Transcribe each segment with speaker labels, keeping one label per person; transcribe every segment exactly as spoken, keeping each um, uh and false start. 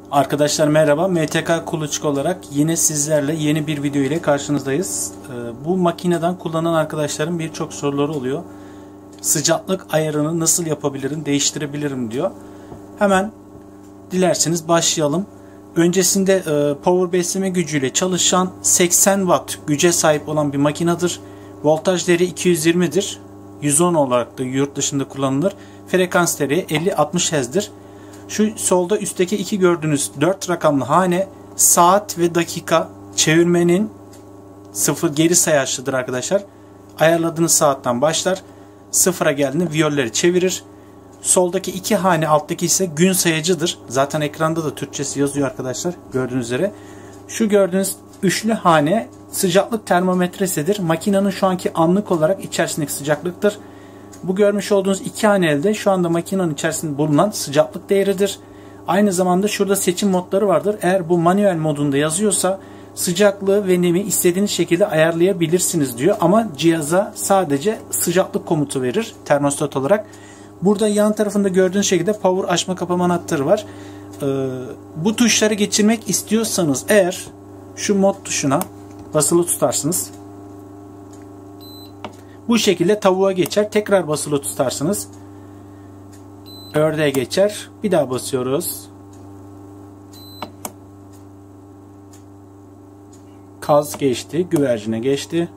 Speaker 1: Arkadaşlar merhaba, M T K Kuluçka olarak yine sizlerle yeni bir video ile karşınızdayız. Bu makineden kullanan arkadaşların birçok soruları oluyor. Sıcaklık ayarını nasıl yapabilirim, değiştirebilirim diyor. Hemen dilerseniz başlayalım. Öncesinde power besleme gücüyle çalışan seksen watt güce sahip olan bir makinedir. Voltaj değeri iki yüz yirmidir. yüz on olarak da yurt dışında kullanılır. Frekans değeri elli altmış Hz'dir. Şu solda üstteki iki gördüğünüz dört rakamlı hane saat ve dakika çevirmenin sıfır geri sayaçlıdır arkadaşlar. Ayarladığınız saatten başlar. Sıfıra geldiğinde viyolleri çevirir. Soldaki iki hane alttaki ise gün sayacıdır. Zaten ekranda da Türkçesi yazıyor arkadaşlar. Gördüğünüz üzere. Şu gördüğünüz üçlü hane sıcaklık termometresidir. Makinenin şu anki anlık olarak içerisindeki sıcaklıktır. Bu görmüş olduğunuz iki haneli de şu anda makinenin içerisinde bulunan sıcaklık değeridir. Aynı zamanda şurada seçim modları vardır. Eğer bu manuel modunda yazıyorsa sıcaklığı ve nemi istediğiniz şekilde ayarlayabilirsiniz diyor. Ama cihaza sadece sıcaklık komutu verir termostat olarak. Burada yan tarafında gördüğünüz şekilde power açma kapama anahtarı var. Ee, bu tuşları geçirmek istiyorsanız eğer şu mod tuşuna basılı tutarsınız. Bu şekilde tavuğa geçer. Tekrar basılı tutarsınız. Ördeğe geçer. Bir daha basıyoruz. Kaz geçti. Güvercine geçti.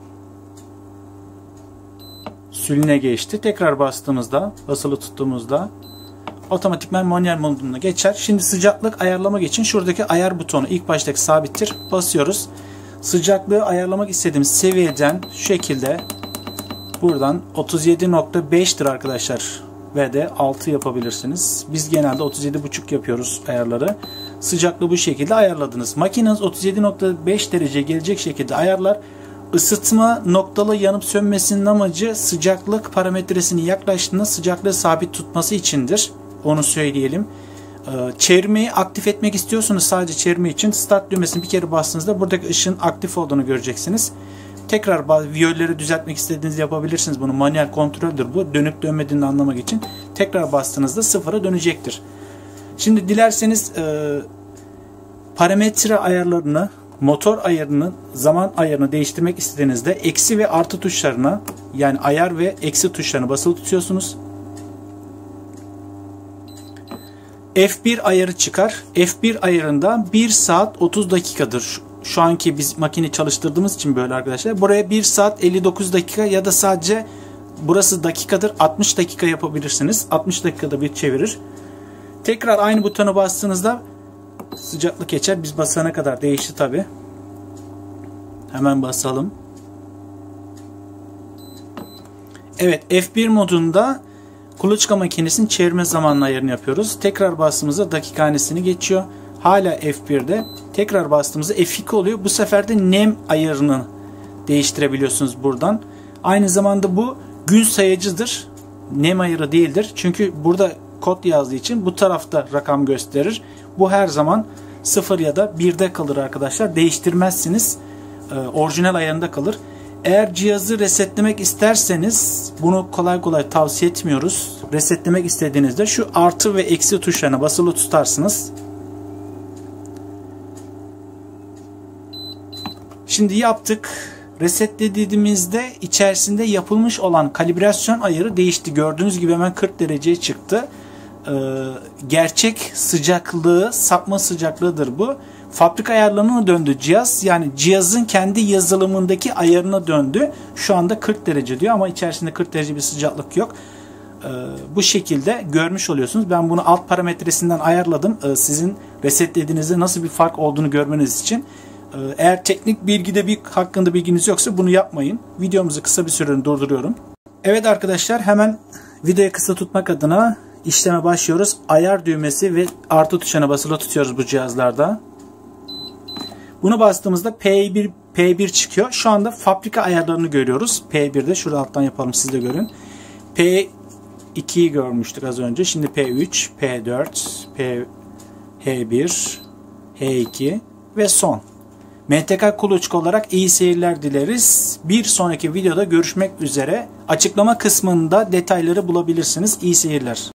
Speaker 1: Sülüne geçti. Tekrar bastığımızda, basılı tuttuğumuzda otomatikman manuel moduna geçer. Şimdi sıcaklık ayarlamak için şuradaki ayar butonu ilk baştaki sabittir. Basıyoruz. Sıcaklığı ayarlamak istediğimiz seviyeden şu şekilde buradan otuz yedi nokta beş'tir arkadaşlar. Ve de altı yapabilirsiniz. Biz genelde otuz yedi buçuk yapıyoruz ayarları. Sıcaklığı bu şekilde ayarladınız. Makineniz otuz yedi nokta beş derece gelecek şekilde ayarlar. Isıtma noktalı yanıp sönmesinin amacı sıcaklık parametresini yaklaştığında sıcaklığı sabit tutması içindir. Onu söyleyelim. Çevirmeyi aktif etmek istiyorsunuz sadece çevirme için. Start düğmesini bir kere bastığınızda buradaki ışığın aktif olduğunu göreceksiniz. Tekrar bazı viyolleri düzeltmek istediğinizde yapabilirsiniz. Bunu manuel kontroldür bu. Dönüp dönmediğini anlamak için. Tekrar bastığınızda sıfıra dönecektir. Şimdi dilerseniz e, parametre ayarlarını, motor ayarını, zaman ayarını değiştirmek istediğinizde eksi ve artı tuşlarına yani ayar ve eksi tuşlarını basılı tutuyorsunuz. F bir ayarı çıkar. F bir ayarında bir saat otuz dakikadır. Şu anki biz makine çalıştırdığımız için böyle arkadaşlar. Buraya bir saat elli dokuz dakika ya da sadece burası dakikadır altmış dakika yapabilirsiniz. altmış dakikada bir çevirir. Tekrar aynı butona bastığınızda sıcaklık geçer. Biz basana kadar değişti tabi. Hemen basalım. Evet, F bir modunda kuluçka makinesinin çevirme zamanlı ayarını yapıyoruz. Tekrar bastığımızda dakika hanesini geçiyor. Hala F bir'de. Tekrar bastığımızda F iki oluyor. Bu sefer de nem ayarını değiştirebiliyorsunuz buradan. Aynı zamanda bu gün sayacıdır. Nem ayarı değildir. Çünkü burada kod yazdığı için bu tarafta rakam gösterir. Bu her zaman sıfır ya da bir'de kalır arkadaşlar. Değiştirmezsiniz. Ee, orijinal ayarında kalır. Eğer cihazı resetlemek isterseniz bunu kolay kolay tavsiye etmiyoruz. Resetlemek istediğinizde şu artı ve eksi tuşlarına basılı tutarsınız. Şimdi yaptık. Resetlediğimizde içerisinde yapılmış olan kalibrasyon ayarı değişti. Gördüğünüz gibi hemen kırk dereceye çıktı. Ee, gerçek sıcaklığı, sapma sıcaklığıdır bu. Fabrika ayarlarına döndü cihaz. Yani cihazın kendi yazılımındaki ayarına döndü. Şu anda kırk derece diyor ama içerisinde kırk derece bir sıcaklık yok. Ee, bu şekilde görmüş oluyorsunuz. Ben bunu alt parametresinden ayarladım. Ee, sizin resetlediğinizde nasıl bir fark olduğunu görmeniz için. Eğer teknik bilgide bir hakkında bilginiz yoksa bunu yapmayın. Videomuzu kısa bir süre durduruyorum. Evet arkadaşlar, hemen videoyu kısa tutmak adına işleme başlıyoruz. Ayar düğmesi ve artı tuşuna basılı tutuyoruz bu cihazlarda. Bunu bastığımızda P bir P bir çıkıyor. Şu anda fabrika ayarlarını görüyoruz. P bir'de şurada alttan yapalım, siz de görün. P iki'yi görmüştük az önce. Şimdi P üç, P dört, P H bir, H iki ve son. M T K Kuluçka olarak iyi seyirler dileriz. Bir sonraki videoda görüşmek üzere. Açıklama kısmında detayları bulabilirsiniz. İyi seyirler.